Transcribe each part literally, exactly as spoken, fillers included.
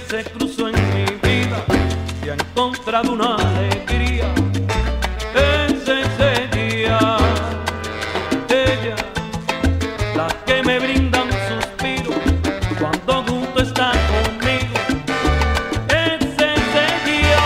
se cruzó en mi vida y ha encontrado una alegría. Es ese día, ella, la que me brinda un suspiro cuando junto está conmigo. Es ese día,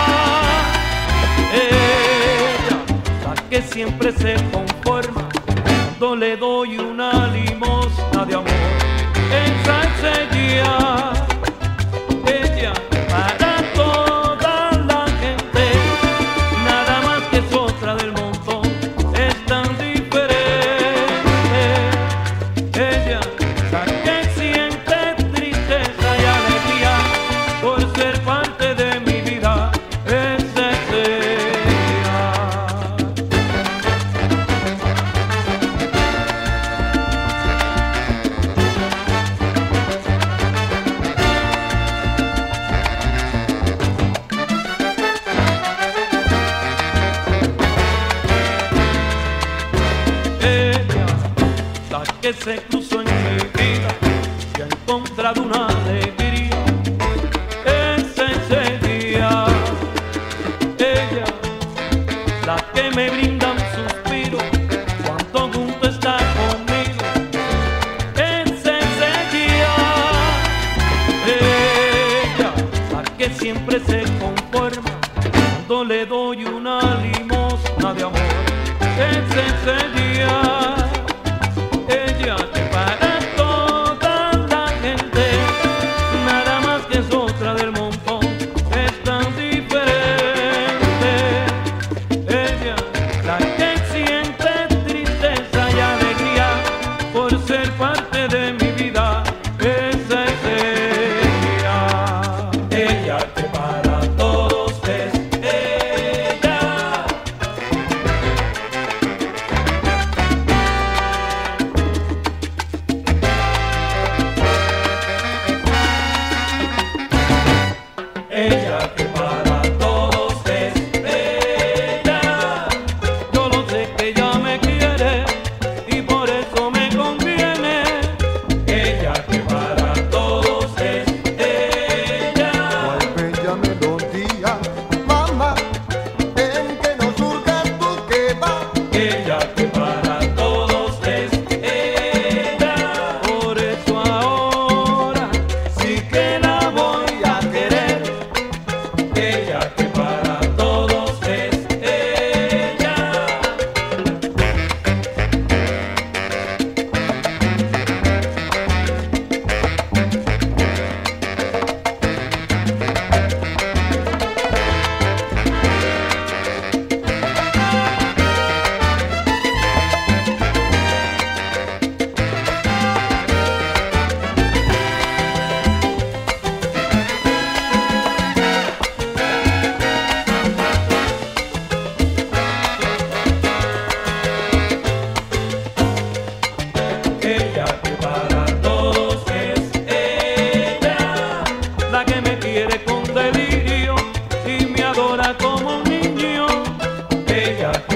ella, la que siempre se conforma cuando le doy una limosna de amor. Es ese día, ella, para toda la gente, nada más que es otra del montón, es tan diferente. Ella, la que siente tristeza y alegría por ser parte de mi vida, es ese día. Ella, la que se cruzó en mi vida y ha encontrado una alegría. Es ese día, ella, la que me brinda un suspiro cuando junto está conmigo. Es ese día, ella, la que siempre se conforma cuando le doy una limosna de amor. Es ese día, ella, que para toda la gente, nada más que es otra del montón, es tan diferente. Ella, la que siente tristeza y alegría por ser parte de mi vida, es ese día. Ella, que para todos es ella. Ella, que para todos es ella. Yo lo sé que ella me quiere y por eso me conviene. Ella, que para todos es ella. Cuál bella melodía, mamá, en que no surcas tú que va. Ella, que para todos es ella. Por eso ahora sí que la voy a querer. Ella, que para todos es ella. Ella, que para todos es ella, la que me quiere con delirio y me adora como un niño. Ella,